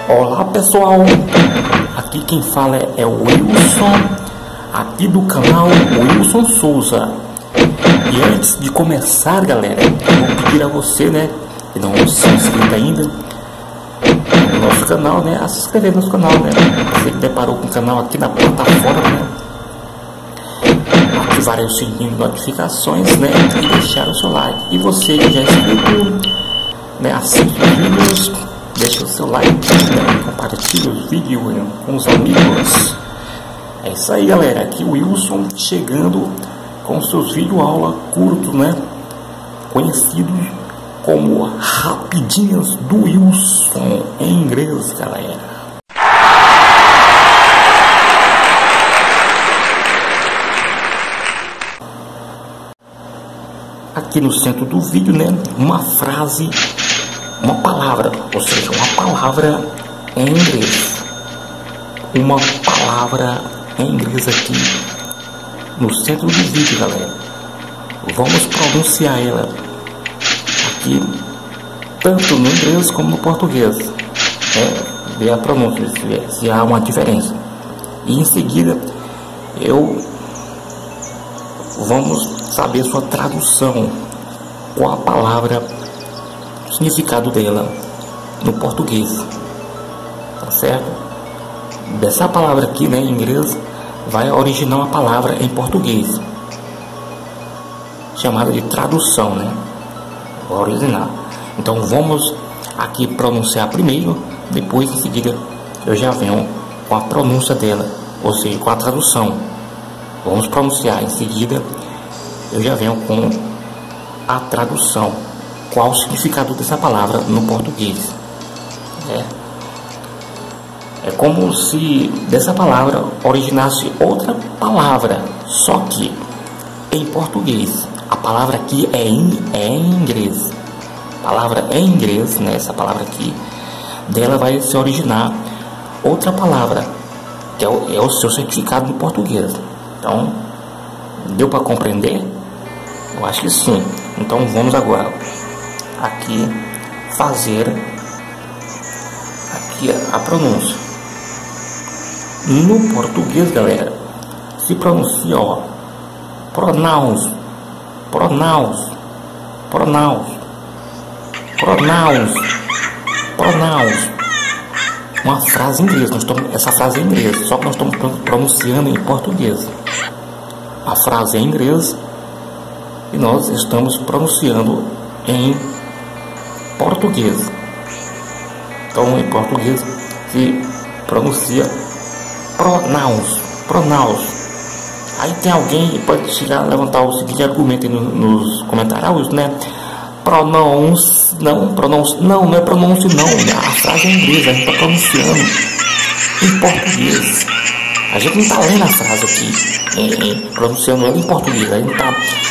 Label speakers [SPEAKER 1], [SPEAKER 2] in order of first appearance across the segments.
[SPEAKER 1] Olá pessoal, aqui quem fala é o Wilson, aqui do canal Wilson Souza. E antes de começar, galera, eu vou pedir a você, né, que não se inscrito ainda no nosso canal, né, a se inscrever no nosso canal, né. Você que deparou com o canal aqui na plataforma, né, ativar o sininho de notificações, né, e deixar o seu like. E você que já é inscrito, né, assiste os vídeos, deixa o seu like, né, compartilha os vídeos, né, com os amigos. É isso aí, galera, aqui o Wilson chegando com seus vídeos aula curtos, né, conhecidos como rapidinhas do Wilson em inglês, galera. Aqui no centro do vídeo, né, uma frase, uma palavra, ou seja, uma palavra em inglês. Uma palavra em inglês aqui no centro do vídeo, galera. Vamos pronunciar ela aqui tanto no inglês como no português. Ver a pronúncia, se há uma diferença. E em seguida vamos saber sua tradução, qual a palavra, o significado dela no português, tá certo? Dessa palavra aqui, né, em inglês, vai originar uma palavra em português, chamada de tradução, né? Original. Então vamos aqui pronunciar primeiro, depois em seguida eu já venho com a pronúncia dela, ou seja, com a tradução. Vamos pronunciar em seguida, eu já venho com a tradução, qual o significado dessa palavra no português. É como se dessa palavra originasse outra palavra, só que em português. A palavra aqui é em inglês. Palavra em inglês, né? Essa palavra aqui, dela vai se originar outra palavra, que é o seu significado no português. Então, deu para compreender? Eu acho que sim. Então vamos agora aqui fazer aqui a pronúncia. No português, galera, se pronuncia, ó, pronouns, pronouns, pronouns, pronouns, pronouns. Uma frase em inglês, essa frase é em inglês, só que nós estamos pronunciando em português. A frase é em inglês e nós estamos pronunciando em português. Então, em português se pronuncia pronouns, pronouns. Aí tem alguém que pode chegar a levantar o seguinte argumento aí nos comentários, né? Pronouns, não é pronúncio não, a frase é em inglês, a gente está pronunciando em português. A gente não está lendo a frase aqui, pronunciando ela em português, a gente está,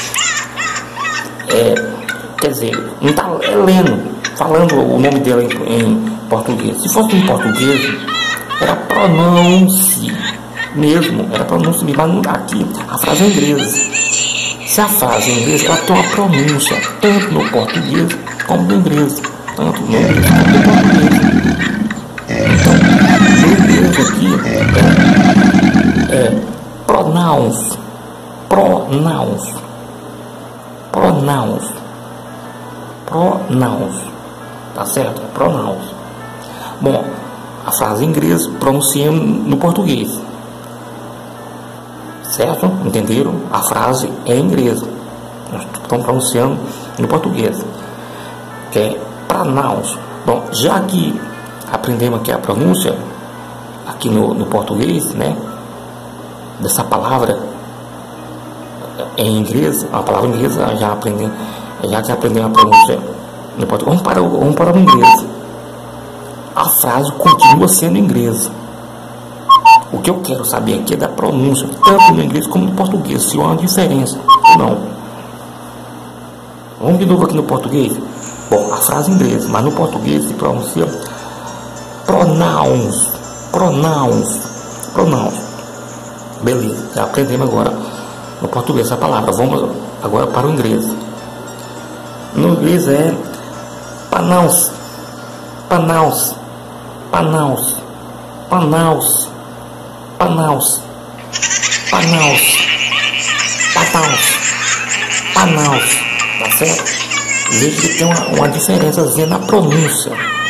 [SPEAKER 1] quer dizer, não está lendo, falando o nome dela em português. Se fosse em português, era pronúncio mesmo, mas aqui a frase é em inglês. Se a frase é em inglês, ela tem uma pronúncia, tanto no português como no inglês. Tanto no inglês como no português. Então, no inglês aqui é pronouns, pronouns, pronouns, pronouns. Tá certo? Pronouns. Bom, a frase em inglês pronunciamos no português. Certo? Entenderam? A frase é em inglês. Nós estamos pronunciando no português. Que é pronouns. Bom, já que aprendemos aqui a pronúncia, aqui no português, né? Dessa palavra em inglês, a palavra em inglês já que aprendemos a pronúncia no português. Vamos para o inglês. A frase continua sendo em inglês. O que eu quero saber aqui é da pronúncia, tanto no inglês como no português, se há uma diferença ou não. Vamos de novo aqui no português. Bom, a frase em inglês, mas no português se pronuncia pronouns, pronouns, pronouns. Beleza, já aprendemos agora no português essa palavra. Vamos agora para o inglês. No inglês é pronouns, pronouns, Panaus, Panaus, Panaus, Panaus, Panaus, Panaus, tá certo? Veja que tem uma diferençazinha na pronúncia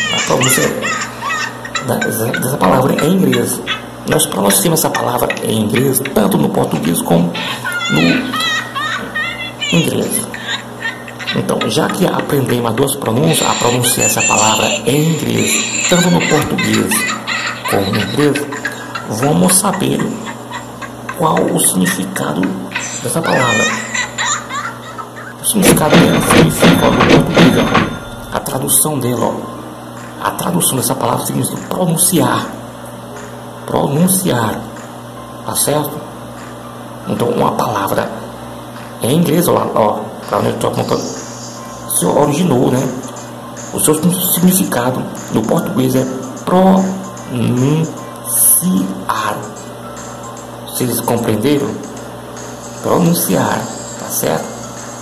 [SPEAKER 1] dessa palavra em inglês. Nós pronunciamos essa palavra em inglês tanto no português como no inglês. Então, já que aprendemos as duas pronúncias, a pronunciar essa palavra em inglês, tanto no português como no inglês, vamos saber qual o significado dessa palavra. O significado dela significa, ó, no português, ó, a tradução dela, ó. A tradução dessa palavra significa pronunciar. Pronunciar. Tá certo? Então, uma palavra em inglês, ó, para onde eu estou apontando, se originou, né? O seu significado no português é pronunciar. Vocês compreenderam? Pronunciar, tá certo?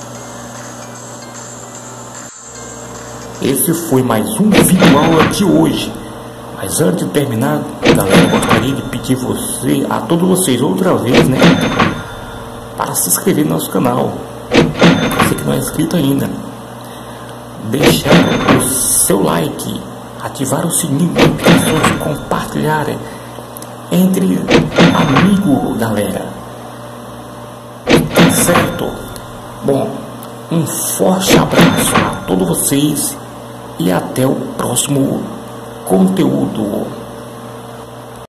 [SPEAKER 1] Esse foi mais um vídeo aula de hoje. Mas antes de terminar, galera, eu gostaria de pedir a todos vocês outra vez, né, para se inscrever no nosso canal. Você que não é inscrito ainda, deixar o seu like, ativar o sininho de notificações, compartilhar entre amigos, galera. Certo? Bom, um forte abraço a todos vocês e até o próximo conteúdo.